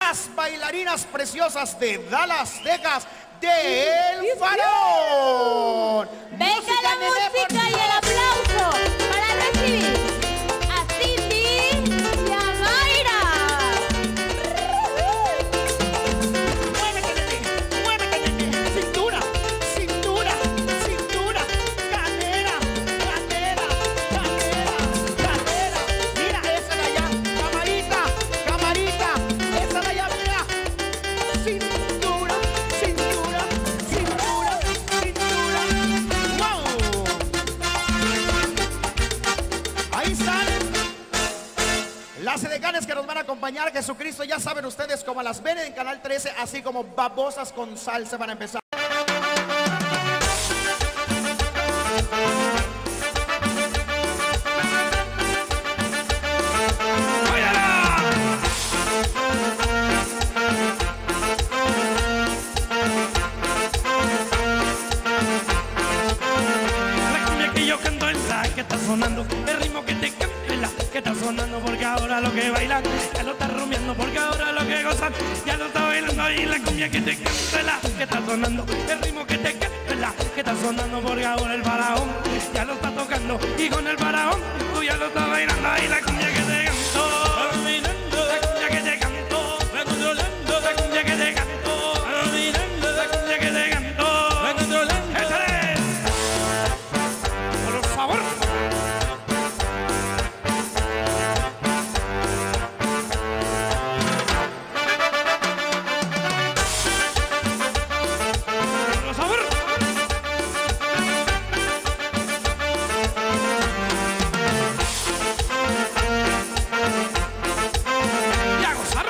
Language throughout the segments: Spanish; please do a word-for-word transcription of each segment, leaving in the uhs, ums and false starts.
unas bailarinas preciosas de Dallas, Texas, de El Faraón. Venga la música y el aplauso para recibir a Cindy y a Mayra. Muévete, nene, muévete, nene. Cintura, cintura, cintura, cadera, cadera, cadera, cadera. Mira, esa de allá, camarita, camarita, esa de allá, mira. Cintura, cintura, cintura, cintura. ¡Wow! Ahí salen las edecanes que nos van a acompañar. Jesucristo, ya saben ustedes, como las ven en Canal trece, así como Babosas con Salsa van a empezar. La cumbia que yo canto es la que está sonando, el ritmo que te canto es la que está sonando, porque ahora lo que bailan ya lo está rumiando, porque ahora lo que gozan ya lo está bailando. Y la cumbia que te canto es la que está sonando, el ritmo que te canto es la que está sonando, porque ahora el faraón ya lo está tocando, y con el faraón tú ya lo estás bailando. Y la cumbia que te canto, la cumbia que te canto, la cumbia que te canto, la cumbia que te canto. ¡Esa es! Por favor. Por favor. Y a gozar.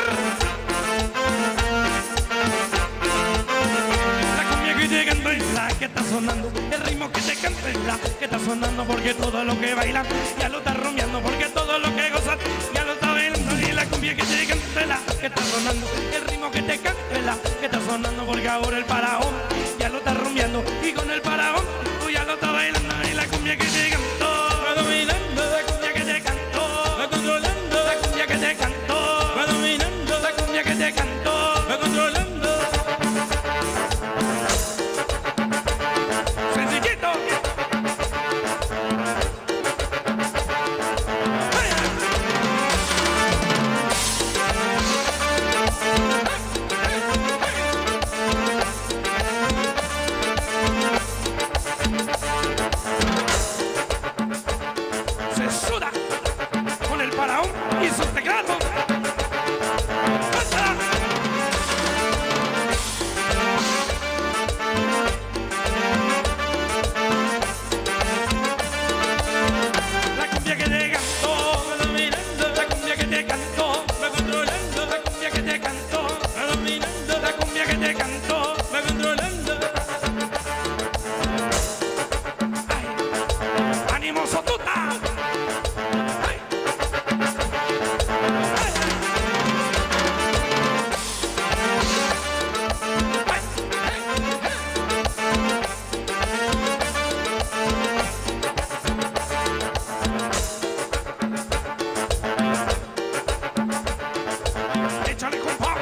La cumbia que te canto es la que está sonando, el ritmo que te canto es la que está sonando, porque todo lo que bailan ya lo está rumiando, porque todo lo que gozan ya lo está bailando. Y la cumbia que te canto es la que está sonando, el ritmo que te canto es la que está sonando, porque ahora el faraón ya lo está rumiando, y con el faraón tú ya lo estás bailando. Y la cumbia que te canto va dominando, la cumbia que te canto va controlando, la cumbia que te canto va dominando, la cumbia que te canto va controlando. Sencillito. Se suda con el faraón y sus teclados. ¡Pásala! La cumbia que te cantó, va dominando, la cumbia que te cantó, va controlando, la cumbia que te cantó, va dominando, la cumbia que te cantó, va controlando. Ay, ánimo Sotuta. Ay. Ay. Ay. Échale con pavo.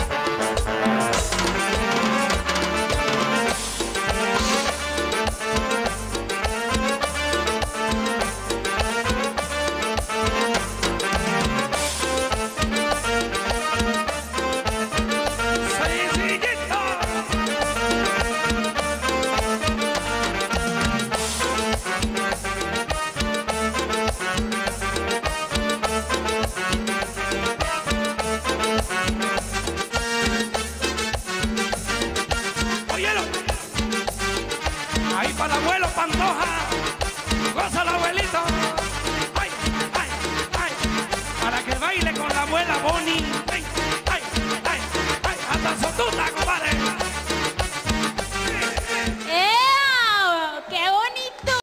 Sencillito. Óyelo. Ahí para el abuelo Pantoja. Goza el abuelito. Ay, ay, ay. Para que baile con la abuela Bonnie.